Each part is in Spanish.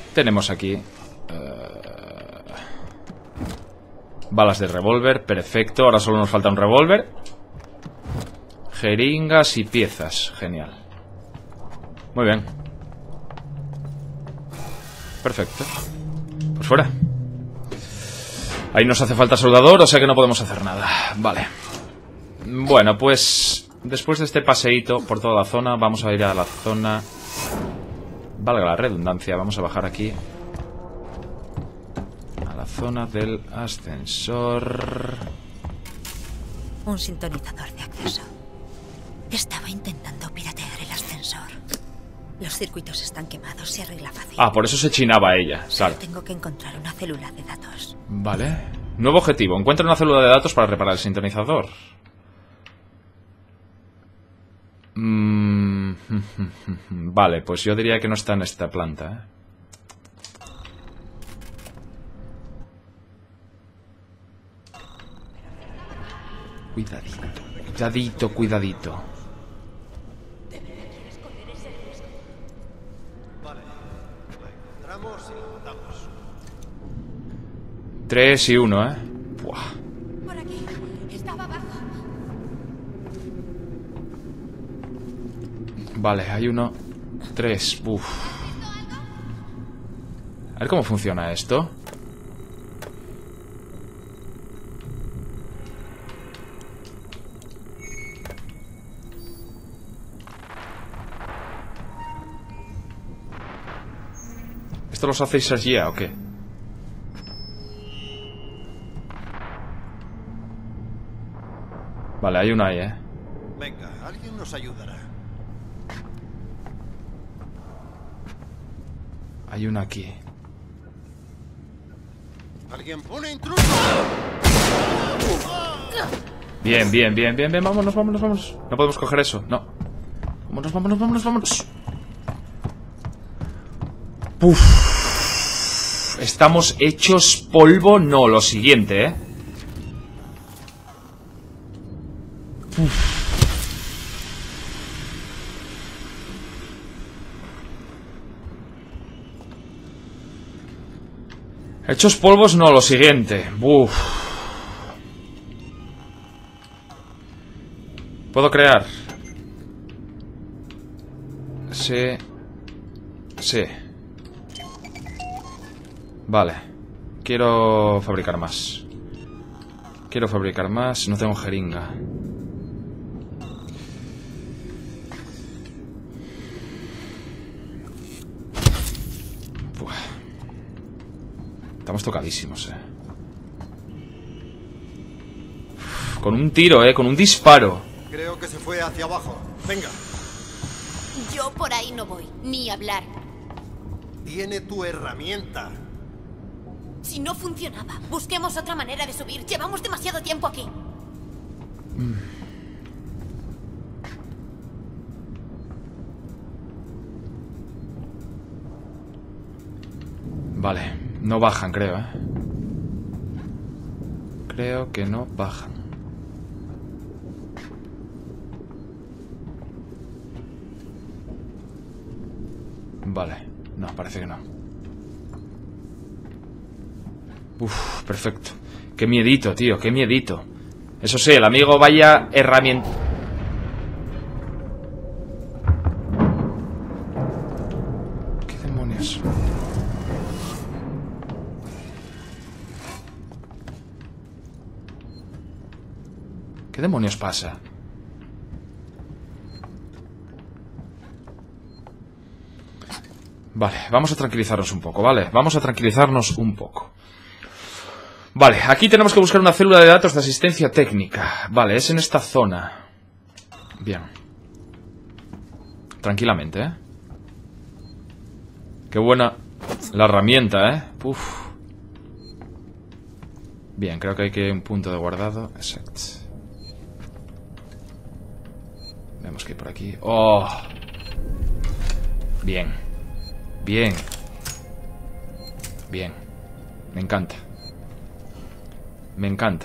Tenemos aquí balas de revólver, perfecto. Ahora solo nos falta un revólver. Jeringas y piezas, genial. Muy bien. Perfecto. Pues fuera. Ahí nos hace falta soldador, o sea que no podemos hacer nada. Vale. Bueno, pues después de este paseíto por toda la zona, vamos a ir a la zona... Valga la redundancia, vamos a bajar aquí a la zona del ascensor. Un sintonizador de acceso. Estaba intentando piratear el ascensor. Los circuitos están quemados, se arregla fácil. Ah, por eso se chinaba ella, claro. Tengo que encontrar una célula de datos. Vale. Nuevo objetivo, encuentra una célula de datos para reparar el sintonizador. Vale, pues yo diría que no está en esta planta, ¿eh? Cuidadito, cuidadito, cuidadito. Vale, entramos y lo matamos. 3 y 1, ¿eh? Buah. Por aquí, estaba abajo. Vale, hay 1, 3, uff. A ver cómo funciona esto. ¿Esto los hacéis allí o qué? Vale, hay una ahí, ¿eh? Venga, alguien nos ayudará. Hay una aquí. ¡Alguien pone intruso! Bien, bien, bien, bien, bien. Vámonos, vámonos, vámonos. No podemos coger eso, no. Vámonos, vámonos, vámonos, vámonos. Puf. Estamos hechos polvo. No, lo siguiente, ¿eh? Uf. Hechos polvos, no, lo siguiente. Uf. ¿Puedo crear? Sí. Sí. Vale. Quiero fabricar más. Quiero fabricar más. No tengo jeringa. Buah. Estamos tocadísimos, Uf, con un tiro, con un disparo. Creo que se fue hacia abajo. Venga. Yo por ahí no voy, ni hablar. Tiene tu herramienta. Si no funcionaba, busquemos otra manera de subir. Llevamos demasiado tiempo aquí. Vale, no bajan, creo, Creo que no bajan. Vale, no, parece que no. Uf, perfecto. Qué miedito, tío, qué miedito. Eso sí, el amigo vaya herramienta. ¿Qué demonios? ¿Qué demonios pasa? Vale, vamos a tranquilizarnos un poco, ¿vale? Vamos a tranquilizarnos un poco. Vale, aquí tenemos que buscar una célula de datos de asistencia técnica. Vale, es en esta zona. Bien. Tranquilamente, Qué buena la herramienta, Uf. Bien, creo que hay que un punto de guardado. Exacto. Vemos que hay por aquí. ¡Oh! Bien. Bien. Bien. Me encanta. Me encanta.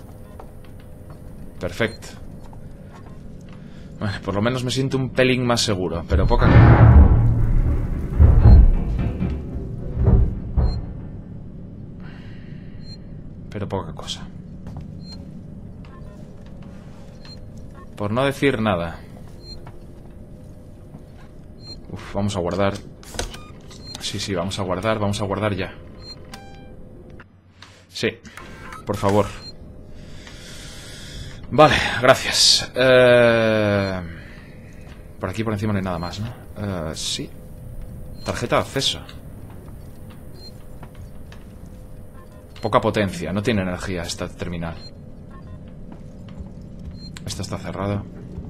Perfecto. Bueno, por lo menos me siento un pelín más seguro, pero poca... Pero poca cosa. Por no decir nada. Uf, vamos a guardar. Sí, vamos a guardar ya. Sí, por favor. Vale, gracias. Por aquí por encima no hay nada más, ¿no? Sí. Tarjeta de acceso. Poca potencia, no tiene energía esta terminal. Esta está cerrada.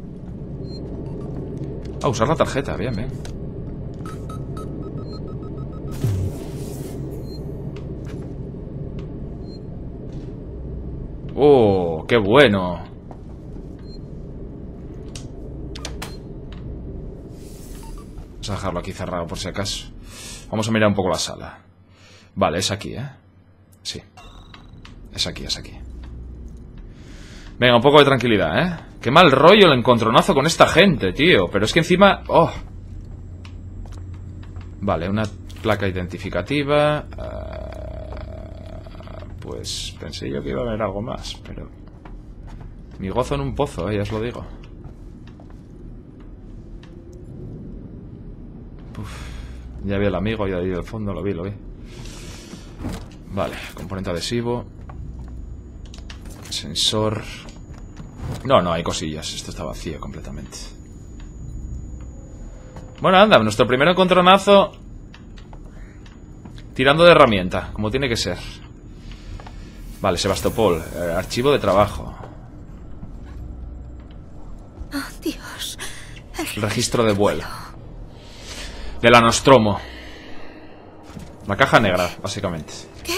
Ah, usar la tarjeta, bien, bien. ¡Oh, qué bueno! Vamos a dejarlo aquí cerrado por si acaso. Vamos a mirar un poco la sala. Vale, es aquí, ¿eh? Sí. Es aquí, es aquí. Venga, un poco de tranquilidad, ¿eh? Qué mal rollo el encontronazo con esta gente, tío. Pero es que encima... ¡Oh! Vale, una placa identificativa. Pues pensé yo que iba a haber algo más, pero... Mi gozo en un pozo, ya os lo digo. Uf, ya vi al amigo, ya vi al fondo, lo vi. Vale, componente adhesivo. Sensor. No, hay cosillas. Esto está vacío completamente. Bueno, anda, nuestro primer encontronazo. Tirando de herramienta, como tiene que ser. Vale, Sebastopol, archivo de trabajo. Oh, Dios. El registro de vuelo. De la Nostromo. La caja negra, básicamente. ¿Qué?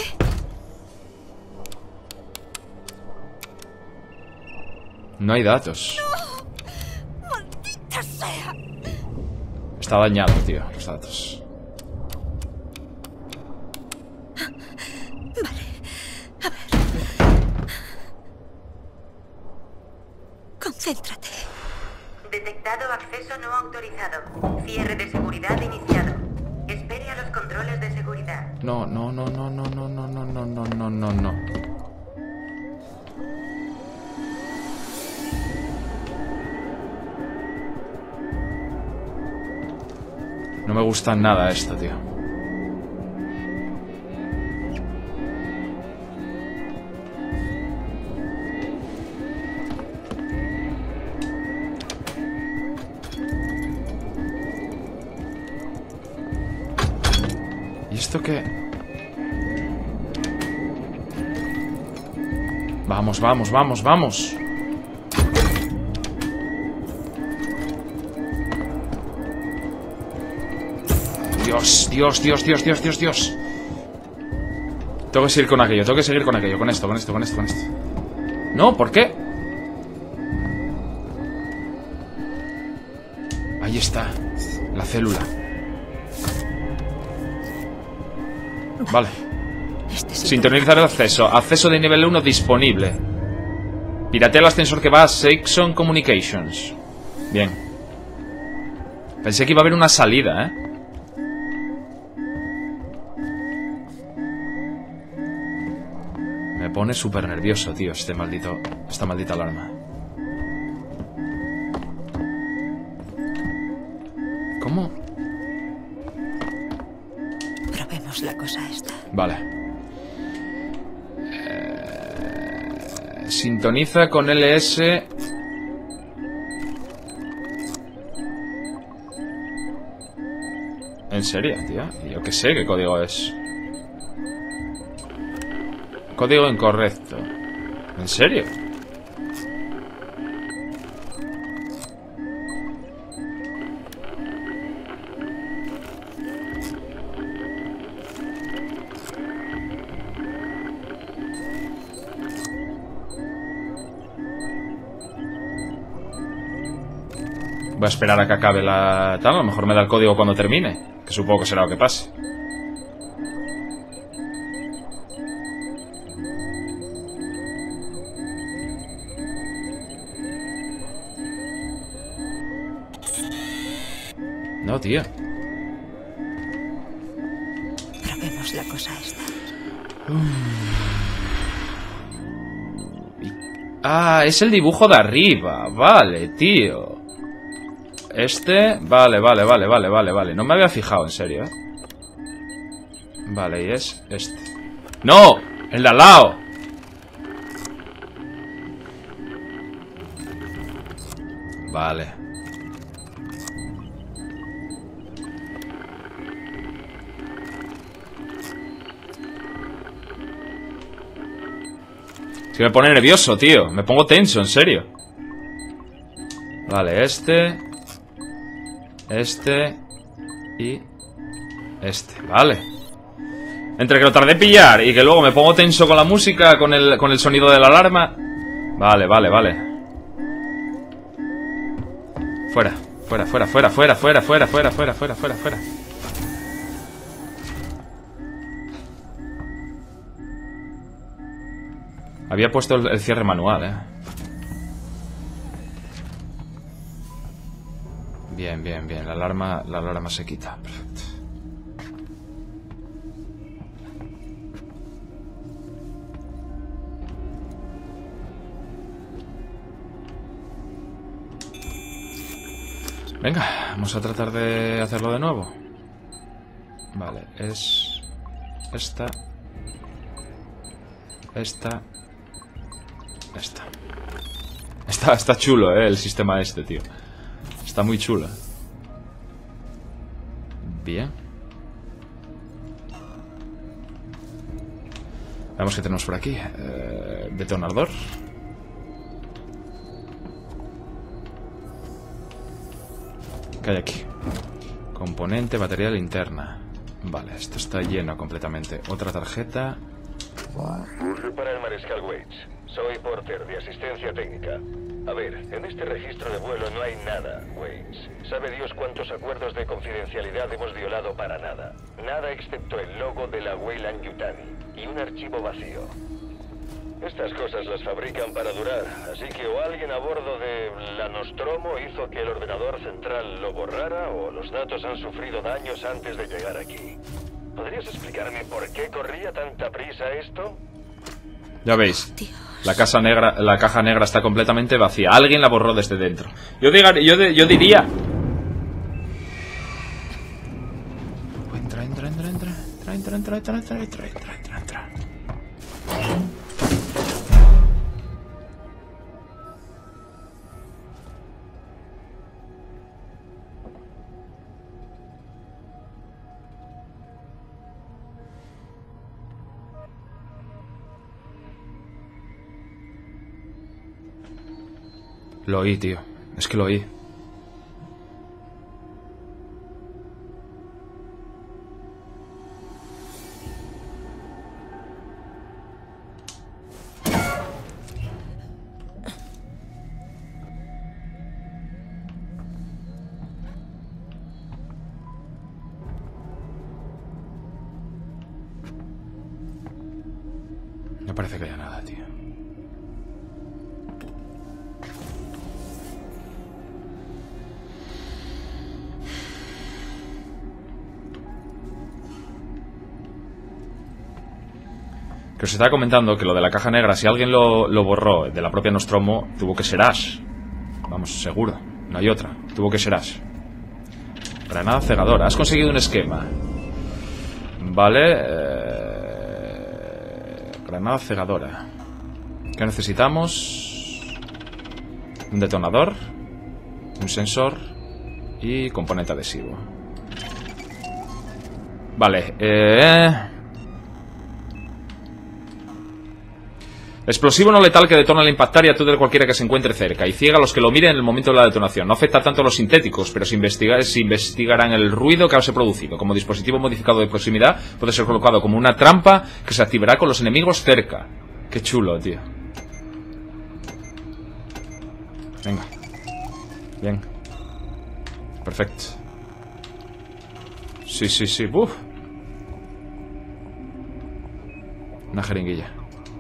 No hay datos. ¡No! ¡Maldita sea! Está dañado, tío, los datos. Vale. A ver. Concéntrate. Detectado acceso no autorizado. Cierre de seguridad iniciado. Espere a los controles de seguridad. No. No me gusta nada esto, tío. ¿Y esto qué? Vamos. Dios. Tengo que seguir con aquello, con esto. No, ¿por qué? Ahí está, la célula. Vale. Sintonizar el acceso. Acceso de nivel 1 disponible. Piratea el ascensor que va a Saxon Communications. Bien. Pensé que iba a haber una salida, ¿eh? Me pone súper nervioso, tío, esta maldita alarma. ¿Cómo? Probemos la cosa esta. Vale. Sintoniza con LS. ¿En serio, tío? Yo qué sé qué código es. Código incorrecto. ¿En serio? Voy a esperar a que acabe la tal. A lo mejor me da el código cuando termine. Que supongo que será lo que pase. No, tío. Probemos la cosa esta. Ah, es el dibujo de arriba. Vale, tío. Vale. No me había fijado, en serio, ¿eh? Vale, y es este. ¡No! ¡El de al lado! Vale. Es que me pone nervioso, tío. Me pongo tenso, en serio. Vale, este y este, vale. Entre que lo tardé en pillar y que luego me pongo tenso con la música, con el sonido de la alarma. Vale. Fuera. Había puesto el cierre manual, Bien. La alarma se quita. Perfecto. Venga, vamos a tratar de hacerlo de nuevo. Vale, es esta. Está chulo, el sistema este, tío. Está muy chulo. Bien. Veamos qué tenemos por aquí. Detonador. ¿Qué hay aquí? Componente, batería linterna. Vale, esto está lleno completamente. Otra tarjeta. Para el Mariscal Waits. Soy Porter, de asistencia técnica. A ver, en este registro de vuelo no hay nada, Waits. Sabe Dios cuántos acuerdos de confidencialidad hemos violado para nada. Nada excepto el logo de la Weyland-Yutani y un archivo vacío. Estas cosas las fabrican para durar, así que o alguien a bordo de la Nostromo hizo que el ordenador central lo borrara o los datos han sufrido daños antes de llegar aquí. ¿Podrías explicarme por qué corría tanta prisa esto? Ya veis, Dios. la caja negra está completamente vacía. Alguien la borró desde dentro. Yo diría... Entra. Lo oí, tío. Es que lo oí. No parece que haya nada, tío. Que os estaba comentando que lo de la caja negra, si alguien lo borró de la propia Nostromo, tuvo que ser Ash. Vamos, seguro. No hay otra. Tuvo que ser Ash. Granada cegadora. Has conseguido un esquema. Vale. Granada cegadora. ¿Qué necesitamos? Un detonador. Un sensor. Y componente adhesivo. Vale. Explosivo no letal que detona al impactar y aturdir a cualquiera que se encuentre cerca y ciega a los que lo miren en el momento de la detonación. No afecta tanto a los sintéticos, pero se investigarán el ruido que se ha producido. Como dispositivo modificado de proximidad, puede ser colocado como una trampa que se activará con los enemigos cerca. Qué chulo, tío. Venga. Bien. Perfecto. Sí. Uf. Una jeringuilla.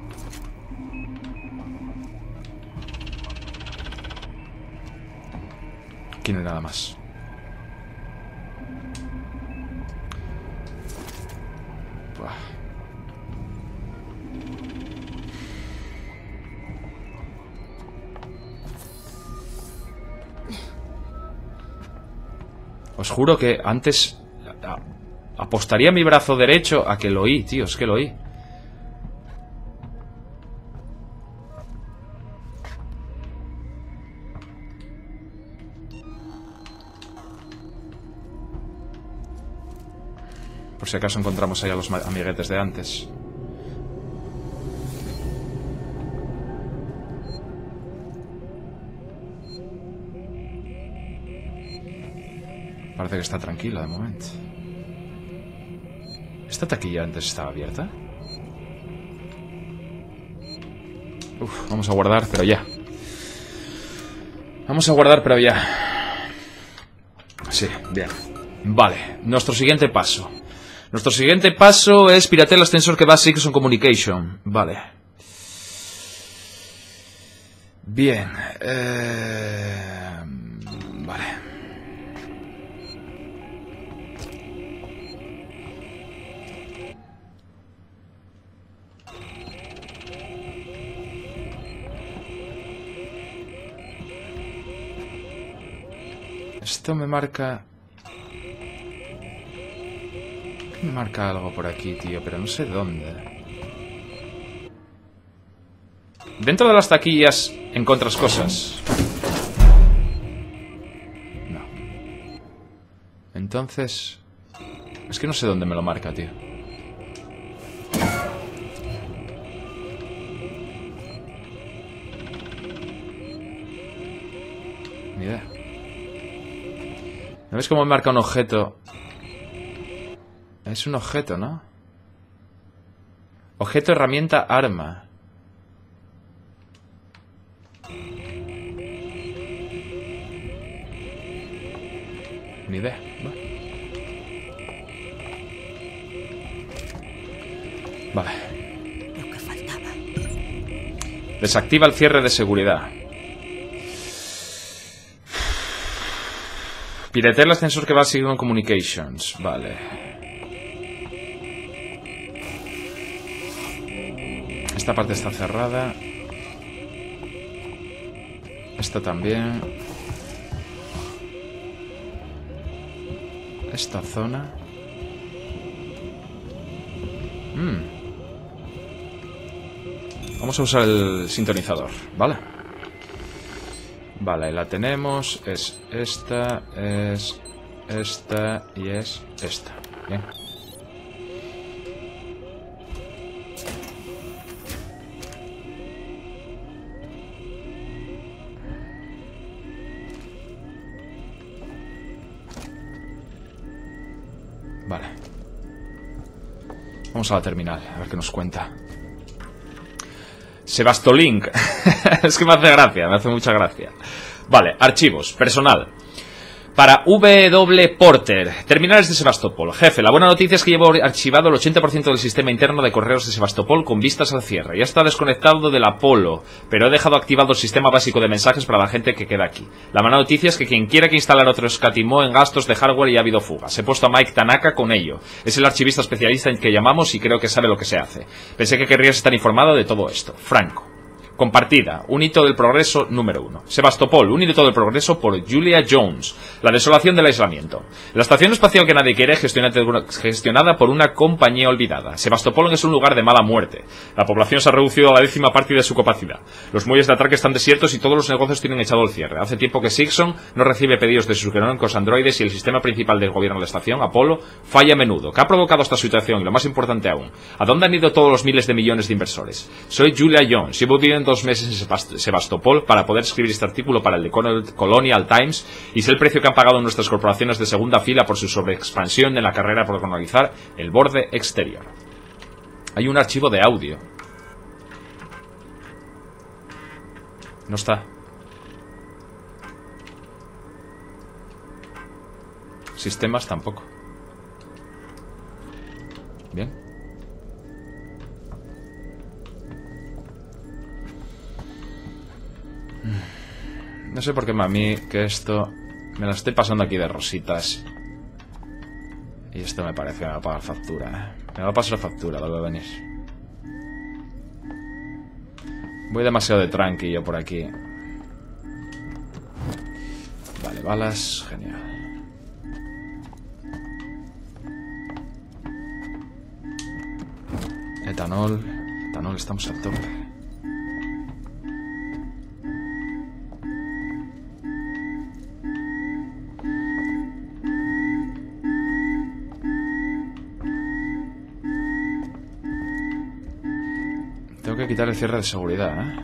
Aquí no hay nada más. Buah. Os juro que antes apostaría mi brazo derecho a que lo oí, tío, es que lo oí. Por si acaso encontramos ahí a los amiguetes de antes. Parece que está tranquila de momento. ¿Esta taquilla antes estaba abierta? Uf, vamos a guardar, pero ya. Vamos a guardar, pero ya. Sí, bien. Vale, nuestro siguiente paso. Nuestro siguiente paso es piratear el ascensor que va a Sixon Communication. Vale. Bien. Vale. Esto me marca... Me marca algo por aquí, tío, pero no sé dónde. Dentro de las taquillas encuentras cosas. No. Entonces... Es que no sé dónde me lo marca, tío. Ni idea. ¿No ves cómo me marca un objeto? Es un objeto, ¿no? Objeto, herramienta, arma. Ni idea. Vale. Lo que faltaba. Desactiva el cierre de seguridad. Piratear el ascensor que va a Sixon Communications. Vale. Esta parte está cerrada. Esta también. Esta zona. Vamos a usar el sintonizador, ¿vale? Vale, la tenemos. Es esta y es esta. Bien. Vale. Vamos a la terminal, a ver qué nos cuenta. Sebastolink. Es que me hace gracia, me hace mucha gracia. Vale, archivos, personal. Para W. Porter, terminales de Sebastopol. Jefe, la buena noticia es que llevo archivado el 80% del sistema interno de correos de Sebastopol con vistas al cierre. Ya está desconectado del Apolo, pero he dejado activado el sistema básico de mensajes para la gente que queda aquí. La mala noticia es que quien quiera que instalar otro escatimó en gastos de hardware y ha habido fugas. He puesto a Mike Tanaka con ello. Es el archivista especialista en que llamamos y creo que sabe lo que se hace. Pensé que querrías estar informado de todo esto. Franco. Compartida, un hito del progreso número 1. Sebastopol, un hito del progreso por Julia Jones. La desolación del aislamiento. La estación espacial que nadie quiere, gestionada por una compañía olvidada. Sebastopol es un lugar de mala muerte. La población se ha reducido a la 10ª parte de su capacidad. Los muelles de atraque están desiertos y todos los negocios tienen echado el cierre. Hace tiempo que Sixon no recibe pedidos de sus genónicos androides y el sistema principal del gobierno de la estación, Apolo, falla a menudo. ¿Qué ha provocado esta situación? Y lo más importante aún, ¿a dónde han ido todos los miles de millones de inversores? Soy Julia Jones. Llevo viviendo 2 meses en Sebastopol para poder escribir este artículo para el de Colonial Times y sé el precio que han pagado nuestras corporaciones de segunda fila por su sobreexpansión en la carrera por colonizar el borde exterior. Hay un archivo de audio. No está. Sistemas tampoco. Bien. No sé por qué, mami, que esto... Me la estoy pasando aquí de rositas. Y esto me parece que me va a pagar factura, ¿eh? Me va a pasar factura, lo veo venir. Voy demasiado de tranquillo por aquí. Vale, balas, genial. Etanol. Etanol, estamos a tope. Tengo que quitar el cierre de seguridad, ¿eh?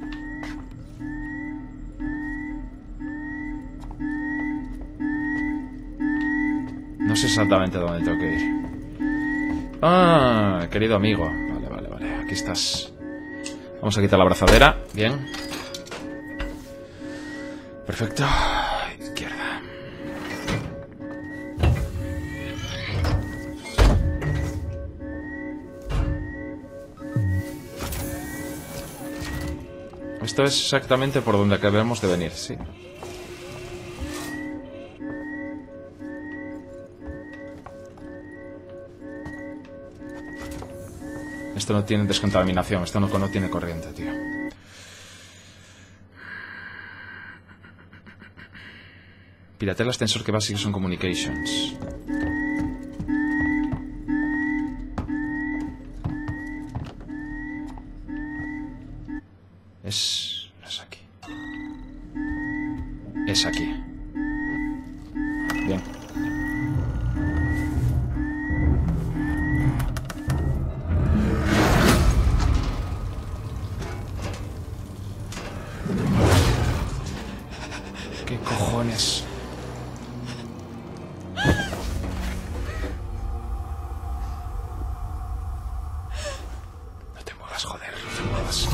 No sé exactamente dónde tengo que ir. Ah, querido amigo. Vale. Aquí estás. Vamos a quitar la abrazadera. Bien. Perfecto. Izquierda. Esto es exactamente por donde acabamos de venir, sí. Esto no tiene descontaminación, esto no tiene corriente, tío. Piratea el ascensor que va a Sigerson Communications. Es aquí. Es aquí. Bien. ¿Qué cojones? No te muevas, joder, no te muevas.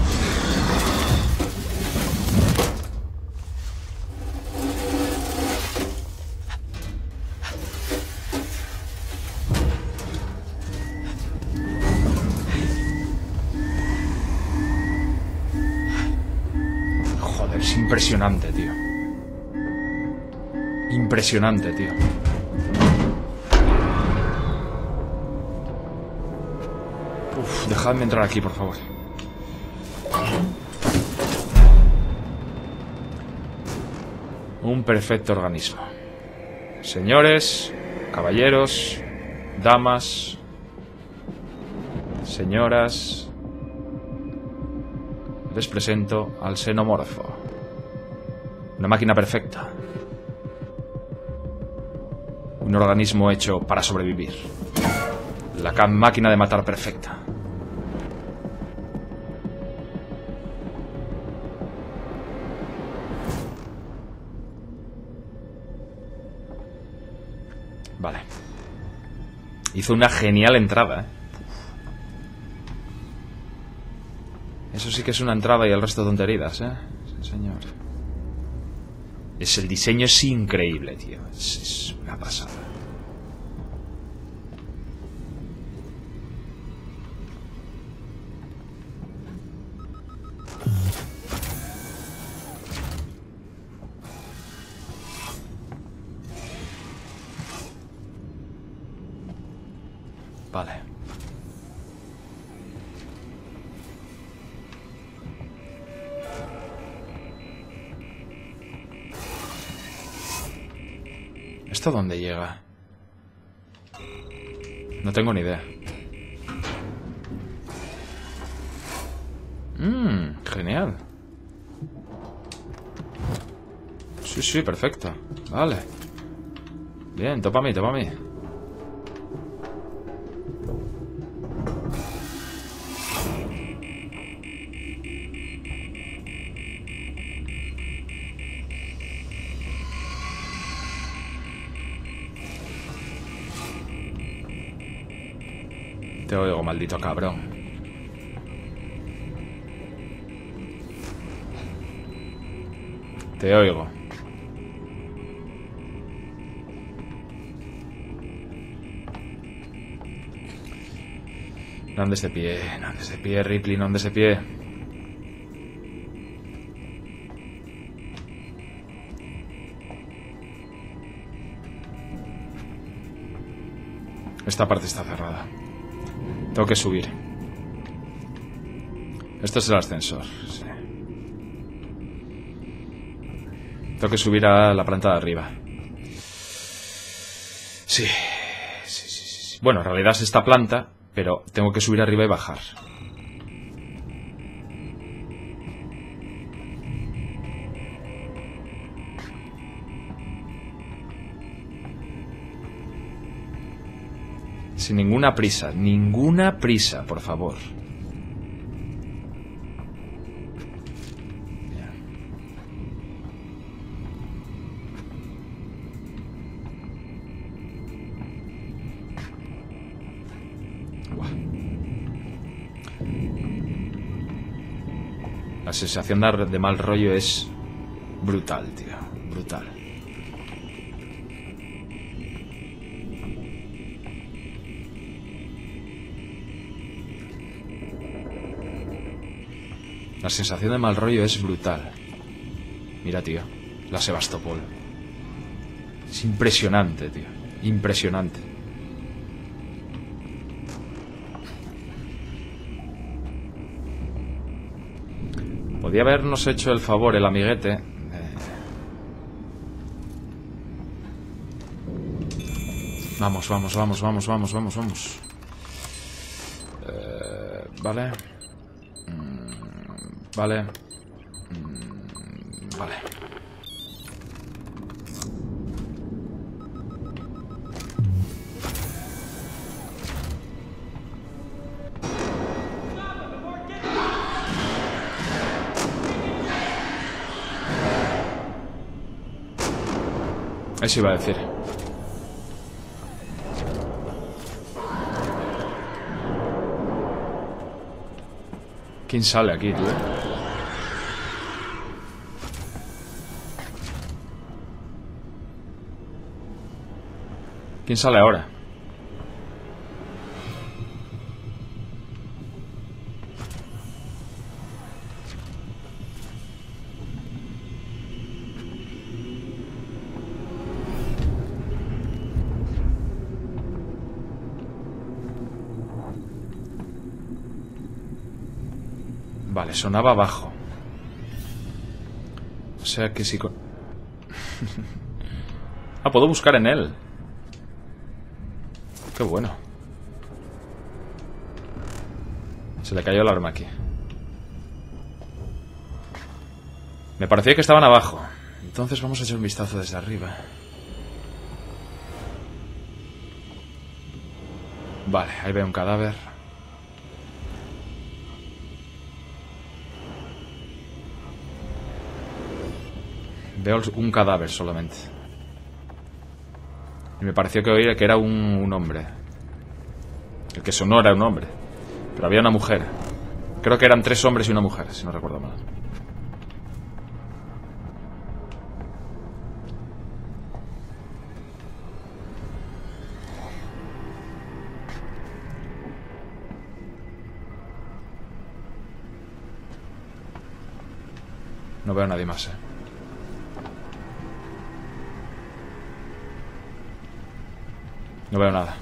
Joder, es impresionante, tío. Impresionante, tío. Uf, dejadme entrar aquí, por favor. Un perfecto organismo. Señores, caballeros, damas, señoras, les presento al xenomorfo. Una máquina perfecta. Un organismo hecho para sobrevivir. La máquina de matar perfecta. Vale. Hizo una genial entrada, ¿eh? Eso sí que es una entrada y el resto tonterías, ¿eh? Sí, señor. El diseño es increíble, tío. Es una pasada. Vale. ¿Esto dónde llega? No tengo ni idea. Genial. Sí, perfecto. Vale. Bien, topa a mí. Te oigo, maldito cabrón. Te oigo. No andes de pie, Ripley, no andes de pie. Esta parte está cerrada. Tengo que subir. Esto es el ascensor. Sí. Tengo que subir a la planta de arriba. Sí. Bueno, en realidad es esta planta, Pero tengo que subir arriba y bajar. Sin ninguna prisa, por favor. La sensación de mal rollo es brutal, tío. Brutal. La sensación de mal rollo es brutal. Mira, tío. La Sebastopol. Es impresionante, tío. Impresionante. Podía habernos hecho el favor el amiguete. Vamos. Vale. Vale. Vale. Eso iba a decir. ¿Quién sale aquí, tío? ¿Quién sale ahora? Vale, sonaba abajo. O sea que sí... Ah, puedo buscar en él. Qué bueno. Se le cayó el arma aquí. Me parecía que estaban abajo. Entonces vamos a echar un vistazo desde arriba. Vale, ahí veo un cadáver. Veo un cadáver solamente. Y me pareció que oía que era un hombre. El que sonó era un hombre. Pero había una mujer. Creo que eran 3 hombres y una mujer, si no recuerdo mal. No veo a nadie más, No veo nada.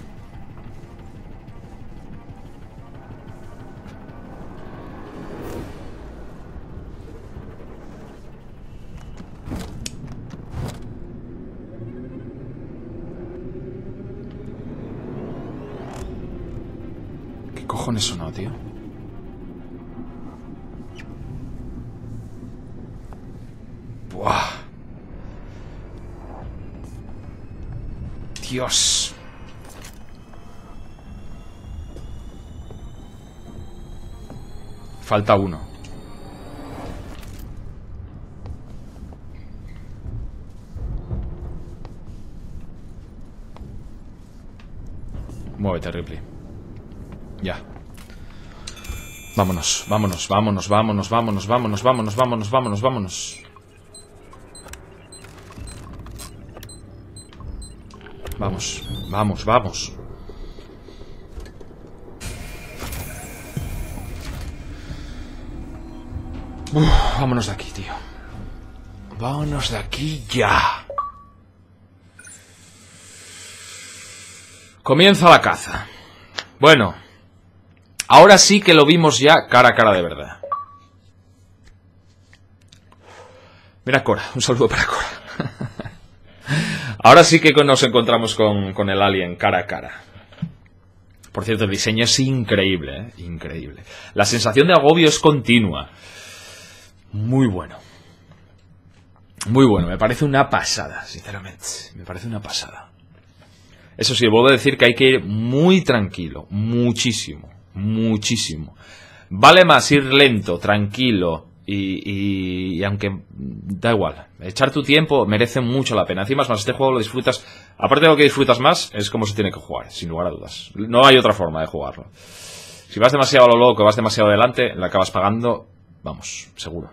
¿Qué cojones sonó, tío? Buah. Dios. Falta uno. Muévete, Ripley. Ya. Vámonos. Vámonos. Vámonos. Vámonos. Vámonos. Vámonos. Vámonos. Vámonos. Vámonos. Vámonos. Vamos. Vamos. Vámonos de aquí, tío. Vámonos de aquí ya. Comienza la caza. Bueno, ahora sí que lo vimos ya cara a cara de verdad. Mira Cora, un saludo para Cora. Ahora sí que nos encontramos con el alien cara a cara. Por cierto, el diseño es increíble, ¿eh? Increíble. La sensación de agobio es continua. Muy bueno. Muy bueno, me parece una pasada, sinceramente. Me parece una pasada. Eso sí, vuelvo a decir que hay que ir muy tranquilo. Muchísimo, muchísimo. Vale más ir lento, tranquilo y aunque da igual. Echar tu tiempo merece mucho la pena. Encima es más, este juego lo disfrutas. Aparte de lo que disfrutas más, es como se tiene que jugar, sin lugar a dudas. No hay otra forma de jugarlo. Si vas demasiado a lo loco, vas demasiado adelante, la acabas pagando, vamos, seguro.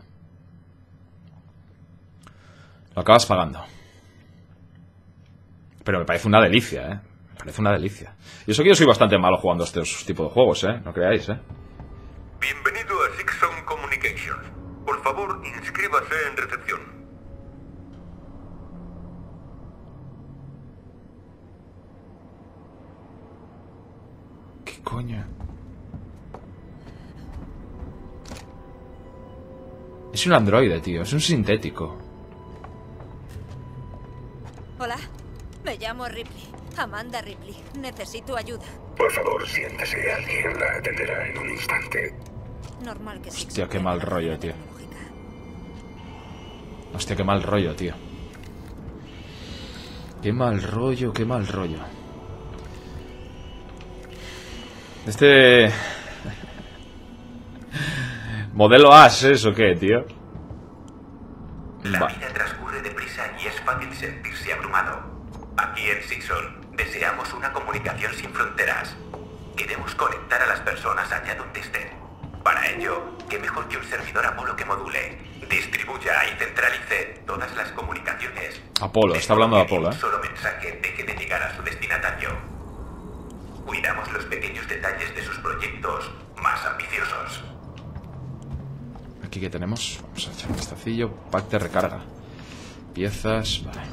Lo acabas pagando. Pero me parece una delicia, ¿eh? Me parece una delicia. Y eso que yo soy bastante malo jugando a estos tipos de juegos, ¿eh? No creáis, ¿eh? Bienvenido a Sixon Communications. Por favor, inscríbase en recepción. ¿Qué coño? Es un androide, tío. Es un sintético. Hola, me llamo Ripley. Amanda Ripley. Necesito ayuda. Por favor, siéntese. Alguien la atenderá en un instante. Normal que sí. Hostia, qué mal rollo, tío. Hostia, qué mal rollo, tío. Qué mal rollo, qué mal rollo. Este... ¿Modelo Ash es o qué, tío? La vida transcurre deprisa y es fácil sentirse abrumado. Aquí en Sixon deseamos una comunicación sin fronteras. Queremos conectar a las personas allá donde estén. Para ello, qué mejor que un servidor Apolo que module, distribuya y centralice todas las comunicaciones. Apolo, está hablando de Apolo, Un solo mensaje deje de llegar a su destinatario. Cuidamos los pequeños detalles de sus proyectos más ambiciosos. Aquí que tenemos, vamos a echar un vistacillo. Pack de recarga. Piezas, vale.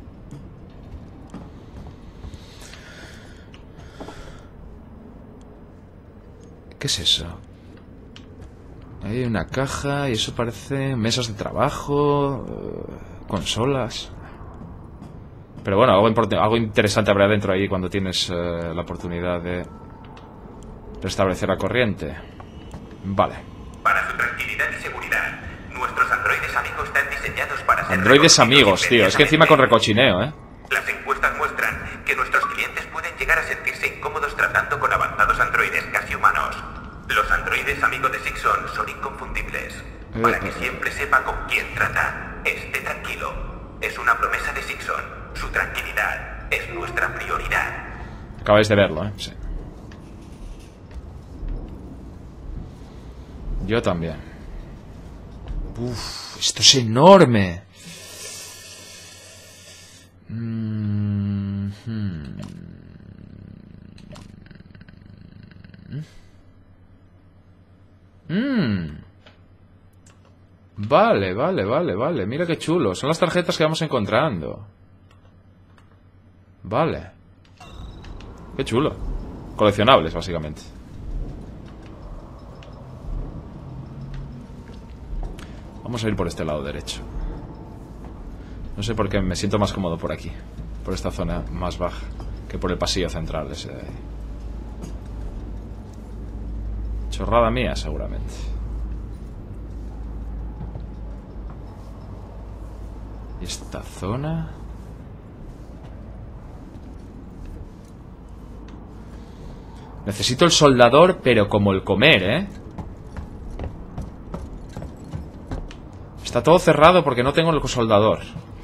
¿Qué es eso? Hay una caja y eso parece mesas de trabajo, consolas. Pero bueno, algo interesante habrá dentro ahí cuando tienes la oportunidad de restablecer la corriente. Vale. Para su tranquilidad y seguridad, nuestros androides amigos están diseñados para ser... Androides amigos, tío. Es que encima con recochineo, ¿eh? Las encuestas muestran que nuestros clientes pueden llegar a sentirse incómodos tratando con avanzados androides casi humanos. Los androides amigos de Sixon son inconfundibles. Para que siempre sepa con quién trata, esté tranquilo. Es una promesa de Sixon. Su tranquilidad es nuestra prioridad. Acabáis de verlo, ¿eh? Sí. Yo también. Uf, esto es enorme. Vale. Mira qué chulo. Son las tarjetas que vamos encontrando. Vale. Qué chulo. Coleccionables, básicamente. Vamos a ir por este lado derecho. No sé por qué me siento más cómodo por aquí. Por esta zona más baja que por el pasillo central ese de ahí. Chorrada mía, seguramente. ¿Y esta zona? Necesito el soldador, pero como el comer, ¿eh? Está todo cerrado porque no tengo el soldador.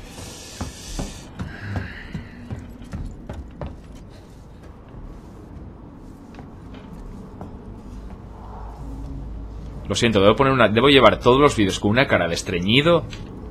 Lo siento, debo llevar todos los vídeos con una cara de estreñido.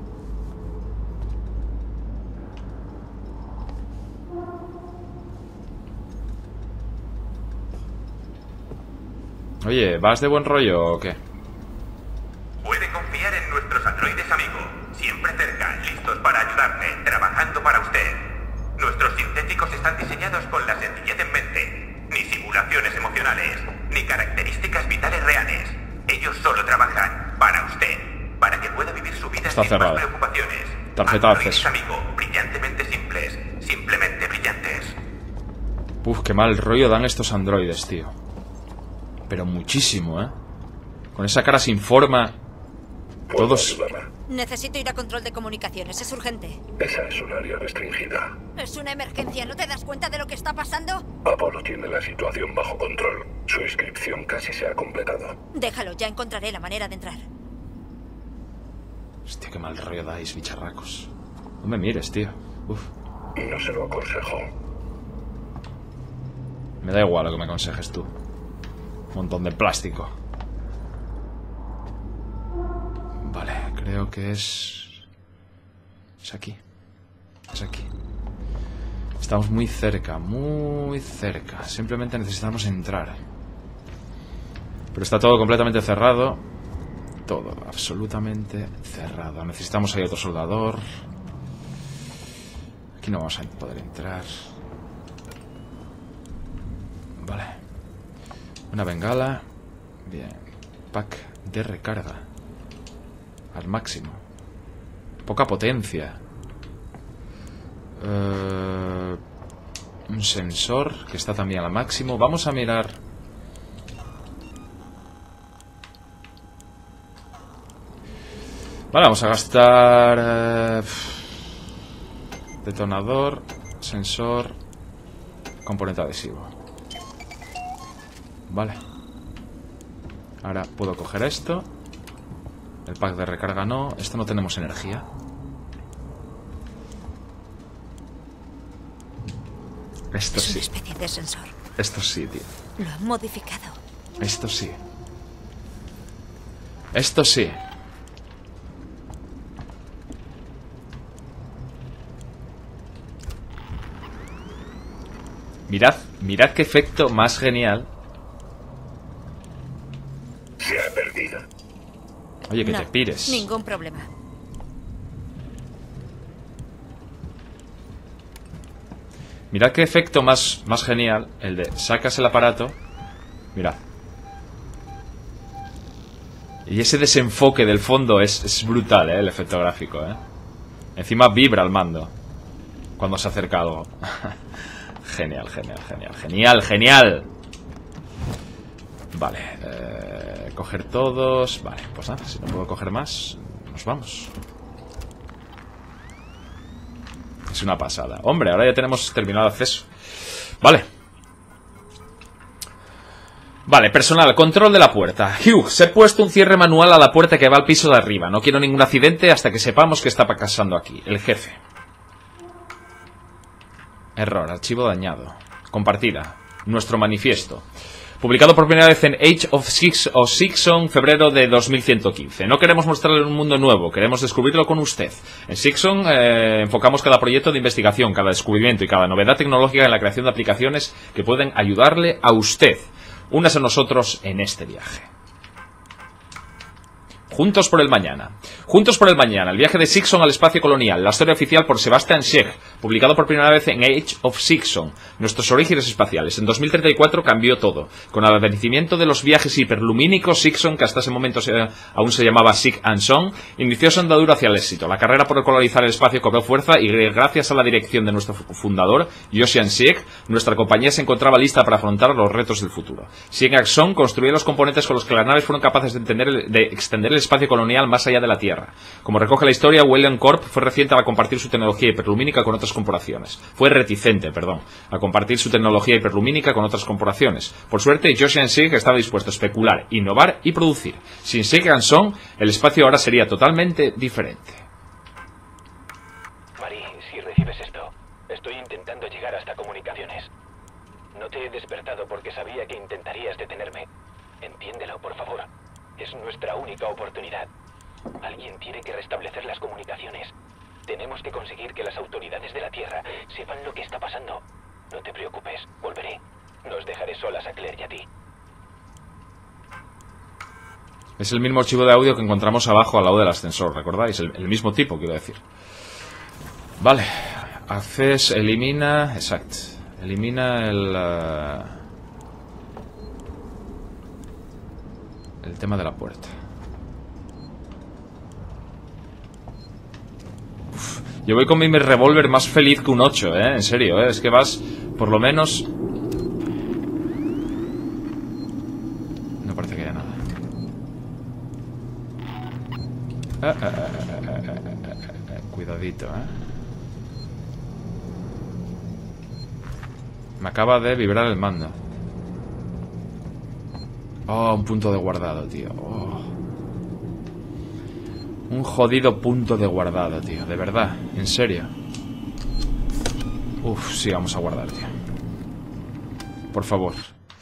Oye, ¿vas de buen rollo o qué? Puede confiar en nuestros androides amigos, siempre cerca, listos para ayudarle, trabajando para usted. Nuestros sintéticos están diseñados con la sencillez en mente, ni simulaciones emocionales, ni características vitales reales. Ellos solo trabajan para usted, para que pueda vivir su vida sin más preocupaciones. Tarjeta de acceso. Amigos, brillantemente simples, simplemente brillantes. Uf, qué mal rollo dan estos androides, tío. Pero muchísimo, ¿eh? Con esa cara sin forma. Todos... Necesito ir a control de comunicaciones, es urgente. Esa es un área restringida. Es una emergencia, ¿no te das cuenta de lo que está pasando? Apolo tiene la situación bajo control. Su inscripción casi se ha completado. Déjalo, ya encontraré la manera de entrar. Hostia, qué mal rollo dais, bicharracos. No me mires, tío. Uf. No se lo aconsejo. Me da igual lo que me aconsejes tú. Un montón de plástico. Vale, creo que es... Es aquí. Es aquí. Estamos muy cerca, muy cerca. Simplemente necesitamos entrar. Pero está todo completamente cerrado. Todo, absolutamente cerrado. Necesitamos ahí otro soldador. Aquí no vamos a poder entrar. Vale. Una bengala. Bien. Pack de recarga. Al máximo. Poca potencia. Un sensor que está también al máximo. Vamos a mirar. Vale, vamos a gastar detonador, sensor, componente adhesivo. Vale. Ahora puedo coger esto. El pack de recarga no. Esto no tenemos energía. Esto Es sí. una especie de sensor. Esto sí, tío. Lo han modificado. Esto sí. Esto sí. Mirad qué efecto más genial. Se ha perdido. Oye, que No, te pires. Ningún problema. Mirad qué efecto más genial. El de sacas el aparato. Mirad. Y ese desenfoque del fondo es brutal, el efecto gráfico, Encima vibra el mando cuando se acerca algo. Genial, genial, genial, genial, genial. Vale, coger todos. Vale, pues nada, si no puedo coger más, nos vamos. Es una pasada. Hombre, ahora ya tenemos terminado el acceso. Vale. Vale, personal, control de la puerta. Hugh, se ha puesto un cierre manual a la puerta que va al piso de arriba. No quiero ningún accidente hasta que sepamos qué está pasando aquí. El jefe. Error, archivo dañado. Compartida. Nuestro manifiesto. Publicado por primera vez en Age of Sixon, febrero de 2115. No queremos mostrarle un mundo nuevo, queremos descubrirlo con usted. En Sixon enfocamos cada proyecto de investigación, cada descubrimiento y cada novedad tecnológica en la creación de aplicaciones que pueden ayudarle a usted. Únase a nosotros en este viaje. Juntos por el mañana. Juntos por el mañana, el viaje de Sixon al espacio colonial, la historia oficial por Sebastian Scheck, publicado por primera vez en Age of Sixon, nuestros orígenes espaciales. En 2034 cambió todo. Con el advenimiento de los viajes hiperlumínicos, Sixon, que hasta ese momento aún se llamaba Sig and Son, inició su andadura hacia el éxito. La carrera por colonizar el espacio cobró fuerza y gracias a la dirección de nuestro fundador, Josian Scheck, nuestra compañía se encontraba lista para afrontar los retos del futuro. Sig and Son construyó los componentes con los que las naves fueron capaces de extender el espacio colonial más allá de la Tierra. Como recoge la historia, Weyland Corp fue reticente a compartir su tecnología hiperlumínica con otras corporaciones. A compartir su tecnología hiperlumínica con otras corporaciones. Por suerte, Josian Sig estaba dispuesto a especular, innovar y producir. Sin Sig and Son, el espacio ahora sería totalmente diferente. Marie, si recibes esto, estoy intentando llegar hasta comunicaciones. No te he despertado porque sabía que intentarías detenerme. Entiéndelo, por favor. Es nuestra única oportunidad. Alguien tiene que restablecer las comunicaciones. Tenemos que conseguir que las autoridades de la Tierra sepan lo que está pasando. No te preocupes, volveré. No os dejaré solas a Claire y a ti. Es el mismo archivo de audio que encontramos abajo al lado del ascensor, ¿recordáis? El mismo tipo, quiero decir. Vale. Access, elimina... Exacto. Elimina el tema de la puerta. Uf, yo voy con mi revólver más feliz que un 8, en serio, Es que vas, por lo menos, Cuidadito, Me acaba de vibrar el mando. Oh, un punto de guardado, tío. Oh. Un jodido punto de guardado, tío. De verdad, en serio. Uf, sí, vamos a guardar, tío. Por favor.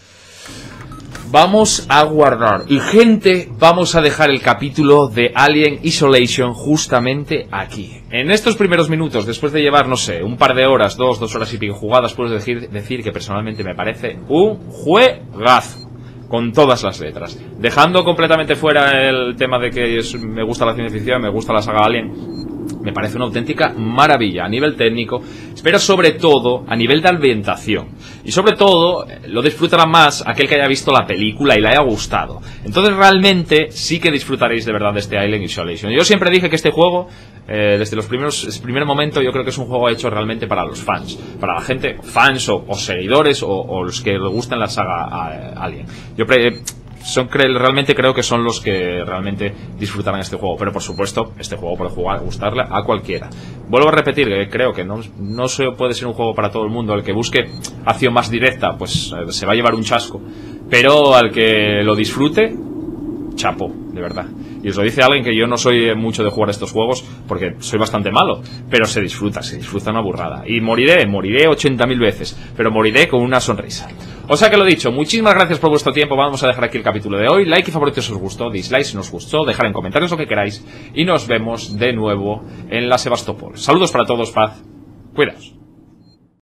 Vamos a guardar. Y gente, vamos a dejar el capítulo de Alien Isolation justamente aquí. En estos primeros minutos, después de llevar, no sé, un par de horas, dos horas y pico jugadas, puedo decir que personalmente me parece un juegazo. Con todas las letras. Dejando completamente fuera el tema de que me gusta la ciencia ficción, me gusta la saga Alien. Me parece una auténtica maravilla a nivel técnico, pero sobre todo a nivel de ambientación. Y sobre todo, lo disfrutará más aquel que haya visto la película y le haya gustado. Entonces realmente sí que disfrutaréis de verdad de este Alien Isolation. Yo siempre dije que este juego, desde el primer momento, yo creo que es un juego hecho realmente para los fans. Para la gente, fans o seguidores o los que les gusten la saga Alien. Realmente creo que son los que realmente disfrutarán este juego. Pero por supuesto, este juego puede gustarle a cualquiera. Vuelvo a repetir que creo que no puede ser un juego para todo el mundo. El que busque acción más directa, pues se va a llevar un chasco. Pero al que lo disfrute, chapo, de verdad. Y os lo dice alguien que yo no soy mucho de jugar estos juegos, porque soy bastante malo. Pero se disfruta una burrada. Y moriré 80.000 veces, pero moriré con una sonrisa. O sea que lo dicho, muchísimas gracias por vuestro tiempo. Vamos a dejar aquí el capítulo de hoy. Like y favorito si os gustó, dislike si no os gustó, dejar en comentarios lo que queráis. Y nos vemos de nuevo en la Sebastopol. Saludos para todos, paz. Cuidaos.